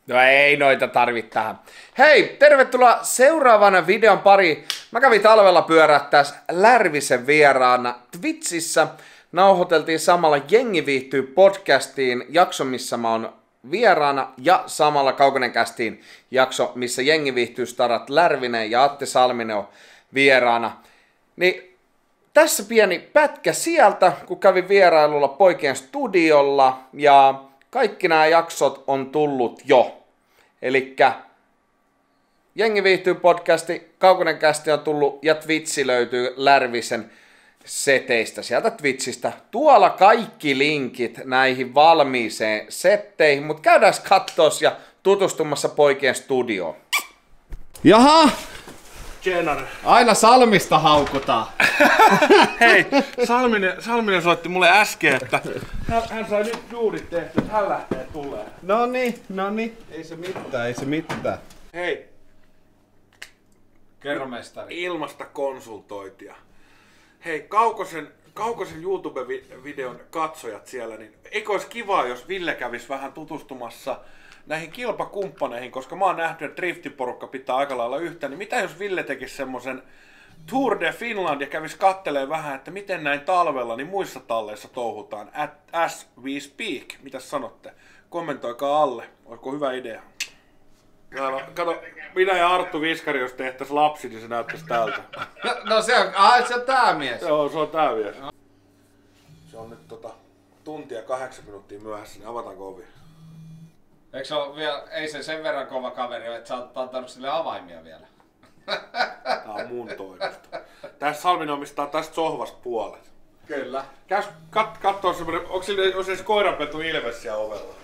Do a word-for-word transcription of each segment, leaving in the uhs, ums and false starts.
No ei noita tarvitse tähän. Hei, tervetuloa seuraavana videon pariin. Mä kävin talvella pyörähtäis Lärvisen vieraana Twitchissä. Nauhoiteltiin samalla Jengi viihtyy podcastiin jakso, missä mä oon vieraana, ja samalla Kaukonen kästiin jakso, missä Jengi viihtyy starat Lärvinen ja Atte Salminen on vieraana. Niin tässä pieni pätkä sieltä, kun kävin vierailulla poikien studiolla, ja kaikki nämä jaksot on tullut jo. Elikkä Jengi viihtyy podcasti, Kaukonen kästi on tullut, ja Twitchi löytyy Lärvisen seteistä sieltä Twitchistä. Tuolla kaikki linkit näihin valmiiseen setteihin, mutta käydään kattoos ja tutustumassa poikien studioon. Jaha! Tjenare. Aina Salmista haukutaan. Hei, Salminen, Salminen soitti mulle äsken, että hän, hän sai nyt duudit tehty, että hän lähtee tulee. No niin, no niin. Ei se mitään, ei se mitään. Hei. Kerro mestari. Ilmasta konsultointia. Hei, Kaukosen, Kaukosen YouTube-videon katsojat siellä, niin eikö olisi kiva, jos Ville kävisi vähän tutustumassa näihin kilpakumppaneihin, koska mä oon nähnyt, että driftiporukka pitää aika lailla yhtä, niin mitä jos Ville tekisi semmoisen Tour de Finland ja kävisi kattelee vähän, että miten näin talvella niin muissa talleissa touhutaan as we speak. Mitäs sanotte? Kommentoikaa alle. Olisiko hyvä idea? Täällä, kato, minä ja Arttu Viskari, jos tehtäisiin lapsi, niin se näyttäisi tältä. No, no se on, ai, se on tää mies. Joo, se on tää mies. Se on nyt tota, tuntia kahdeksan minuuttia myöhässä, niin avataanko ovi? Eikö se ole vielä, ei se sen verran kova kaveri, että sä oot antanut sille avaimia vielä? Tää on mun toimesta. Tässä Salminen omistaa tästä sohvasta puolet. Kyllä. Käys kat, kattoo semmonen, onko sillä on se koiranpetu ilves siellä ovella?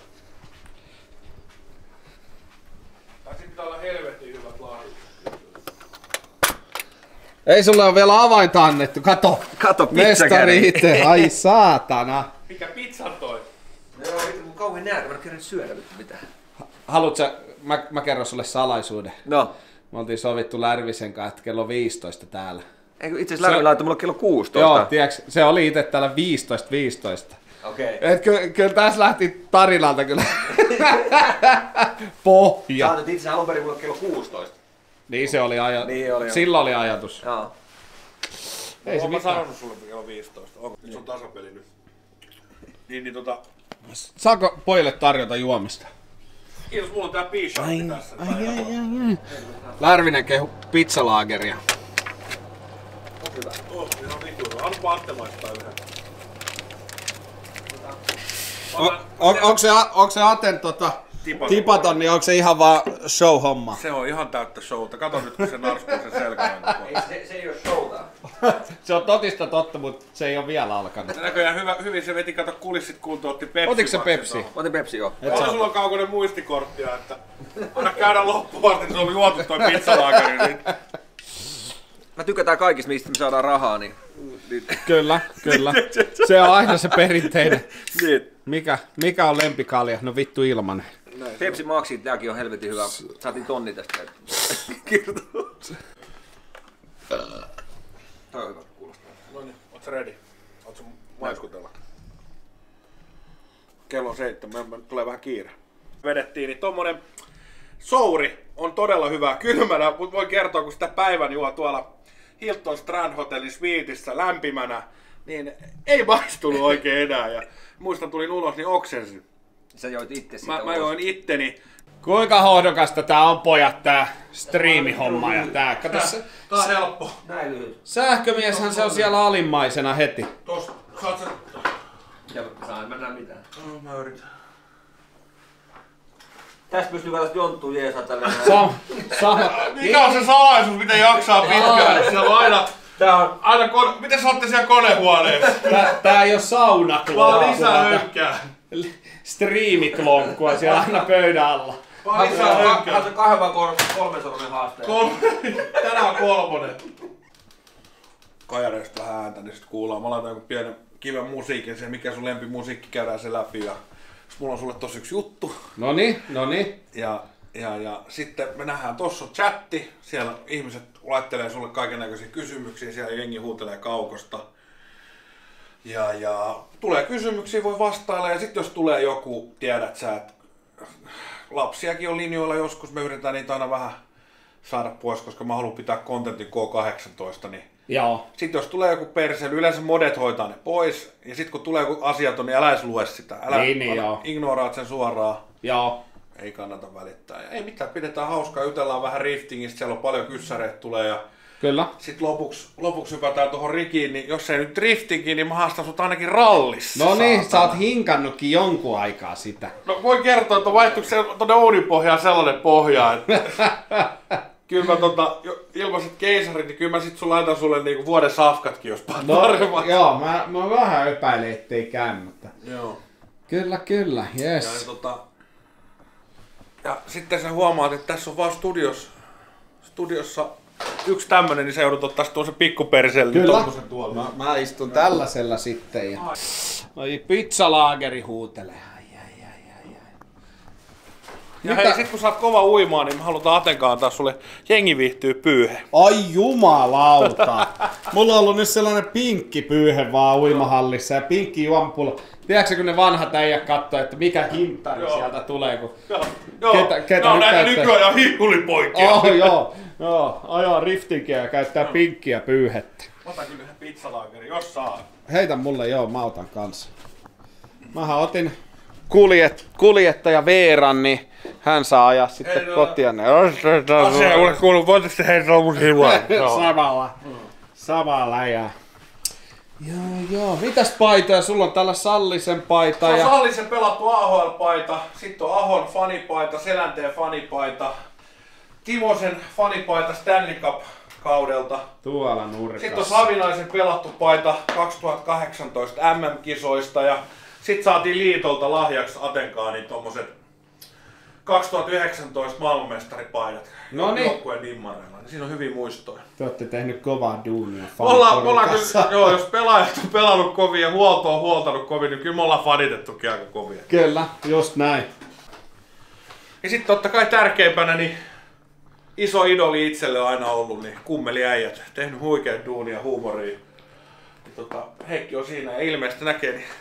Tai sit pitää olla helvetin hyvät lahjat. Ei sulle ole vielä avainta annettu, kato. Kato, Mestari itse, ai saatana. Mikä pizzan toi? Joo, vittu mun kauhean nälkä, mä en kerran syödä vittu mitään. Haluatko sä, mä, mä kerron sulle salaisuuden. No. Me oltiin sovittu Lärvisen kanssa, että kello viisitoista täällä. Eikö itse asiassa Lärvi laittoi mulle kello kuusitoista? Joo, tiiäks, se oli itse täällä viisitoista viisitoista. Okei. Okay. Et ky, kyllä tässä lähti tarinalta kyllä pohja. Sä otit itse alun perin mulle kello kuusitoista. Niin se oli ajatus. Niin oli, Silloin oli ajatus. Joo. Ei se mitään. Mä sanonut sulle kello viisitoista. Onko? Nyt se on tasapeli nyt. Niin, niin tota... Saako pojille tarjota juomista? Kiitos, mulla on tää piishatti tässä. Ai, ai, ai, ai. Lärvinen kehu pizzalaageria. On hyvä. Oh, ihan vittu. Anpa Atte maistaa yhden. On, on, onko se, onko se Aten tota, Tipaton. tipaton, niin onko se ihan vaan show-homma? Se on ihan täyttä showta. Kato nyt, kun se narskuu sen selkään. Ei, se, se ei oo showta. Se on totista totta, mutta se ei ole vielä alkanut. Se näköjään hyvä, hyvin se veti, kato kulissit kuntoon, otti Pepsi. Otiko se Pepsi? Otin Pepsi, joo. Onko sulla on Kaukonen muistikorttia, että anna käydä loppuun asti, että se on juotu toi pizzalaakeri. Niin... Mä tykätään kaikista, mistä me saadaan rahaa, niin... Kyllä, kyllä. Se on aina se perinteinen. Niin. Mikä, mikä on lempikalja? No vittu ilmanen. Pepsi Maxi, tääkin on helvetin hyvä. Saatiin tonni tästä. Kirjoitus. Toi on hyvä kuulostaa. No niin, oot sä ready? Oot sä maiskutella? Kello on seitsemän, mä tulee vähän kiire. Vedettiin, niin tommonen souri on todella hyvä kylmänä, mutta voin kertoa, kun sitä päivän juo tuolla Hilton Strand Hotelin suiteissa lämpimänä, niin ei maistunut oikein enää. Ja muistan, tulin ulos, niin oksensin. Sä joit itse sitä Mä, mä join itteni. Kuinka hohdokasta tää on, pojat, tää striimihomma ja tää. Kato, se, Tää on helppo. Näin lyhyt. sähkömieshän se on siellä alimmaisena heti. Tosta, saat sä... Ja saa, en mä näe mitään. No, mä yritän. Tässä pystyy tällaista jonttua jeesaa tälleen. Sama, sama. Mikä on se salaisuus, miten jaksaa pitkään? Siellä on aina... Tää on aina kone... Miten sä ootte siellä konehuoneessa? Tää, tää ei oo saunaklonkkua. Vaan lisää hönkkää. Striimiklonkkua siellä aina pöydän alla. Vaan lisää hönkkää. Haluatko kahden vai kolmen sormen haasteen? Kol... Tänään on kolmonen. Kajareista vähän ääntä, niin sit kuullaan. Mä laitan joku pienen kiven musiikin siihen, mikä sun lempimusiikki, käydään se läpi. Ja mulla on sulle tossa yksi juttu. Noni, noni. Ja, ja, ja sitten me nähdään tossa on chatti. Siellä ihmiset laittelee sulle kaikennäköisiä kysymyksiä. Siellä jengi huutelee Kaukosta. Ja, ja tulee kysymyksiä, voi vastailla. Ja sitten jos tulee joku, tiedät sä, että lapsiakin on linjoilla joskus, me yritetään niitä aina vähän saada pois, koska mä haluan pitää kontentin K kahdeksantoista, niin Joo. sitten jos tulee joku perseily, yleensä modet hoitaa ne pois, ja sitten kun tulee joku asiaton, niin älä edes lue sitä. Älä Niin, niin, joo. ignoraat sen suoraan. Joo. Ei kannata välittää. Ja ei mitään, pidetään hauskaa, jutellaan vähän riftingistä, siellä on paljon kyssäreitä tulee ja Kyllä. sitten lopuksi, lopuksi hypätään tuohon rikiin, niin jos ei nyt driftingiin, niin mä haastan sut ainakin rallissa. No niin, saatana. sä oot hinkannutkin jonkun aikaa sitä. No voin kertoa, että vaihtuiko se tuonne uunipohjaan sellainen pohja, että kyllä mä tota, jo- ilmaiset keisarit, niin kyllä mä sit sun laitan sulle niinku vuoden safkatkin, jos paat No, paremmat. joo, mä, mä vähän epäilen, ettei käy, mutta... Joo. Kyllä, kyllä, Ja, yes. tota, ja sitten sä huomaat, että tässä on vaan studios, studiossa yksi tämmönen, niin sä joudut ottaa sit tuollaisen pikkuperselle. Kyllä. Tommosen tuolla. Mä, mä istun tällaisella sitten ja... Oi, pizzalaageri huutelee. Ai, ai, ai, ai, ai. Ja Mitä? hei, sit kun sä oot kova uimaan, niin me halutaan Atenkaan antaa sulle jengi viihtyy pyyhe. Ai jumalauta! Mulla on ollut nyt sellainen pinkki pyyhe vaan uimahallissa ja pinkki juompula. Tiedätkö, kun ne vanhat äijät katsoo, että mikä hintari Joo. sieltä tulee, kun... Joo, joo. Ketä- ketä no, nyt näitä käyttää? nykyajan hiihulipoikia. Oh, joo, joo, ajaa riftinkiä ja käyttää pinkkiä pyyhettä. Mä otan kyllä yhden pizzalaageri, jos saa. Heitä mulle, joo, mä otan kanssa. Mähän otin kuljet, kuljettaja Veeran, niin hän saa ajaa sitten Ei, no. kotia. Ne. Asia ei ole kuullut, voitko se heitä on mun hyvä. Samalla. Samalla ja... Joo, joo. Mitäs paitoja? Sulla on tällä Sallisen paita Se on ja... Sallisen pelattu A H L-paita, sitten on Ahon fanipaita, Selänteen fanipaita, Timosen fanipaita Stanley Cup-kaudelta. Tuolla nurkassa. Sitten on Savinaisen pelattu paita kaksituhattakahdeksantoista M M-kisoista ja sitten saatiin liitolta lahjaksi Atenkaan niin tommoset kaksituhattayhdeksäntoista maailmanmestaripaidat Noniin. joukkueen nimmareilla. Niin siinä on hyviä muistoja. Te ootte tehnyt kovaa duunia Me ollaan, me ollaan faniporukassa. kyllä, joo, jos pelaajat on pelannut kovin ja huolto on huoltanut kovin, niin kyllä me ollaan fanitettukin aika kovia. Kyllä, just näin. Ja sitten totta kai tärkeimpänä, niin iso idoli itselle on aina ollut, niin kummeliäijät. Tehnyt huikeat duunia ja huumoria. Ja tota, Heikki on siinä ja ilmeisesti näkee, niin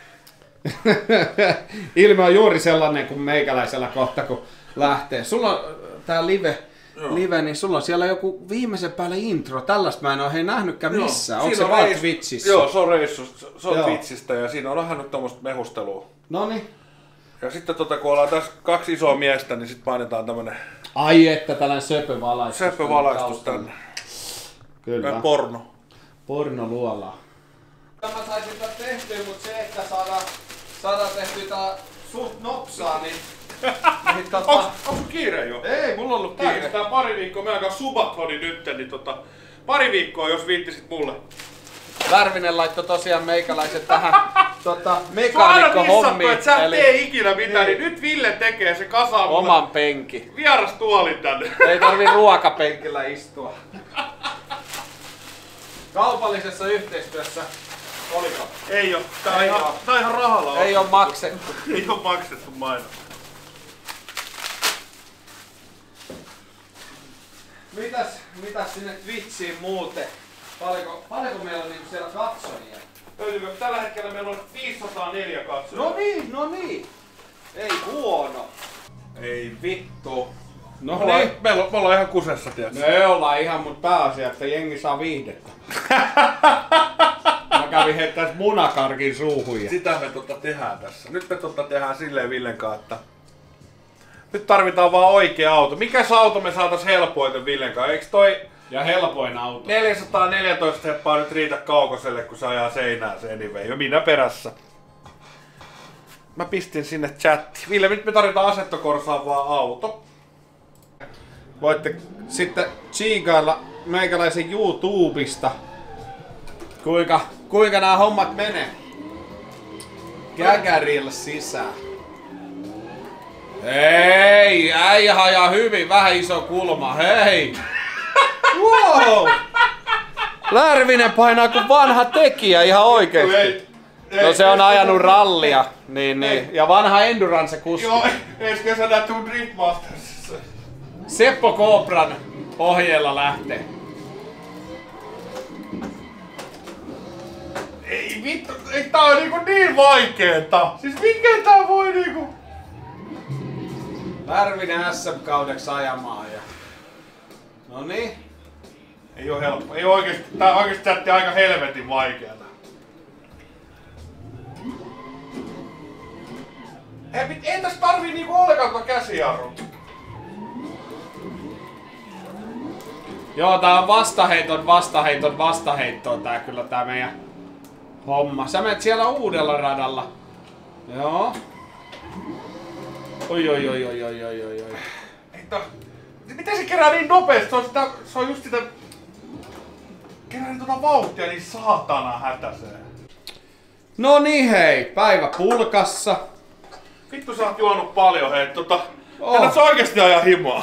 Ilme on juuri sellainen kuin meikäläisellä kohta, kun lähtee. Sulla on tää live, Joo. live, niin sulla on siellä joku viimeisen päälle intro. Tällaista mä en oo hei nähnytkään Joo, missään. Onko siinä se on vaan reissu- Twitchissä? Joo, se on reissu, se on Joo. Twitchistä ja siinä on vähän nyt tommoista mehustelua. Noniin. Ja sitten tota, kun ollaan tässä kaksi isoa miestä, niin sitten painetaan tämmönen Ai että tällainen söpövalaistus. söpövalaistus tänne. Kyllä. Porno. Pornoluola. Mä saisin tätä tehtyä, mutta se, että saadaan, saadaan tehtyä tää suht nopsaa, niin... niin tota... Onks, onks sun kiire jo? Ei, mulla on ollut Tää kiire. kestää pari viikkoa, me alkaa subathoni nyt, niin tota, pari viikkoa jos viittisit mulle. Värvinen laittoi tosiaan meikäläiset tähän tota, Se on aina mekaanikko dissattu, hommiin. että sä et tee ikinä mitään, niin nyt Ville tekee se kasaa mulle oman penki. vieras tuolin tänne. Ei tarvi ruokapenkillä istua. Kaupallisessa yhteistyössä oliko? Ei oo, tää on Ei ihan, oo. tää on ihan rahalla. Ei ole maksettu. Ei oo maksettu mainos. Mitäs, mitäs sinne Twitchiin muuten? Paljonko, paljonko meillä on niinku siellä katsojia? Löytyykö? Tällä hetkellä meillä on viisisataaneljä katsojaa. No niin, no niin. Ei huono. Ei vittu. No Me ollaan, niin. meillä on, me ollaan ihan kusessa, tiedätkö? Me ollaan ihan mun pääasia, että jengi saa viihdettä. Mä kävin heittäis munakarkin suuhun ja... Sitä me tota tehdään tässä. Nyt me tota tehdään silleen Villen kanssa, että nyt tarvitaan vaan oikea auto. Mikä se auto me saatais helpoiten Villen kanssa? Eiks toi Ja helpoin auto. neljäsataaneljätoista heppaa nyt riitä Kaukoselle, kun se ajaa seinään se anyway. Ja minä perässä. Mä pistin sinne chatti. Ville, nyt me tarvitaan Assetto vaan auto. Voitte sitten tsiikailla meikäläisen YouTubesta, kuinka, kuinka nämä hommat menee. Gägärillä sisään. Hei, äijä hajaa hyvin, vähän iso kulma, hei! Wow! Lärvinen painaa kuin vanha tekijä ihan oikeesti. Ei, No se on ajanut rallia, niin, niin. Ja vanha endurance-kuski. Joo, ensi kesänä tuu Driftmastersissa. Seppo Koopran ohjeella lähtee. Ei vittu, ei tää on niinku niin vaikeeta. Siis mikä tää voi niinku... Lärvinen S M-kaudeksi ajamaan ja... Noniin. Ei oo helppo. Ei oikeesti, tää oikeesti jätti aika helvetin vaikeeta. Ei, ei tässä tarvii niinku ollenkaan tuota käsijarrua. Joo, tää on vastaheiton, vastaheiton, vastaheittoa tää kyllä tää meidän homma. Sä menet siellä uudella radalla. Joo. Oi oi oi oi oi oi oi oi. Että, miten se kerää niin nopeesti? Se on, sitä, se on just sitä... Kerää niin tuota vauhtia niin saatana hätäseen. No niin hei, päivä pulkassa. Vittu sä oot juonut paljon hei, tota... Oh. Ennät sä oikeesti ajaa himaa?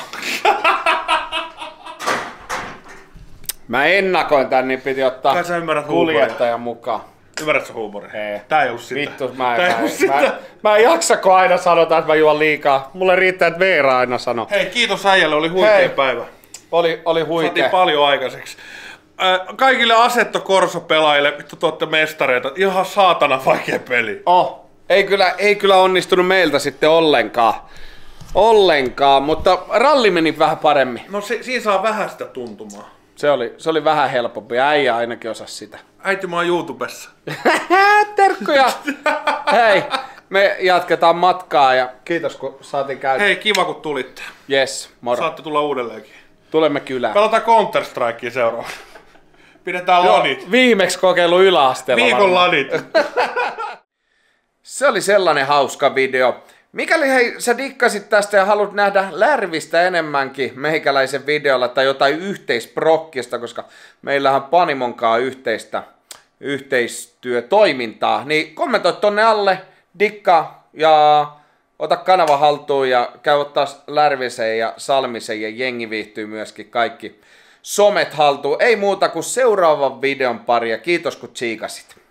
Mä ennakoin tän, niin piti ottaa Kai sä ymmärrät kuljettajan mukaan. Ymmärrät sä huumoria? Ei. Tää ei oo sitä. Vittu, mä en, Tää ei mä, oo en, sitä. mä, mä en jaksa, kun aina sanotaan, että mä juon liikaa. Mulle riittää, että Veera aina sanoo. Hei, kiitos äijälle, oli huikea Hei. päivä. Oli, oli huikea. Saatiin paljon aikaiseksi. Äh, kaikille Assetto Corso-pelaajille, vittu tuotte mestareita, ihan saatana vaikea peli. Oh, ei kyllä, ei kyllä onnistunut meiltä sitten ollenkaan. Ollenkaan, mutta ralli meni vähän paremmin. No si- siinä saa vähän sitä tuntumaa. Se oli, se oli vähän helpompi, äijä ainakin osasi sitä. Äiti, mä oon YouTubessa. Terkkuja! Hei, me jatketaan matkaa ja kiitos kun saatiin käydä. Hei, kiva kun tulitte. Yes, moro. Saatte tulla uudelleenkin. Tulemme kylään. Pelataan Counter-Strikea seuraava. Pidetään Joo, lanit. viimeksi kokeilu yläasteella. Viikon varmaan. lanit. Se oli sellainen hauska video. Mikäli hei, sä dikkasit tästä ja haluat nähdä Lärvistä enemmänkin meikäläisen videolla tai jotain yhteisprokkista, koska meillähän Panimonkaan yhteistä yhteistyötoimintaa, niin kommentoi tonne alle, dikkaa ja ota kanava haltuun ja käy ottaa Lärvisen ja Salmisen ja jengi viihtyy myöskin kaikki somet haltuun. Ei muuta kuin seuraavan videon pari ja kiitos kun tsiikasit.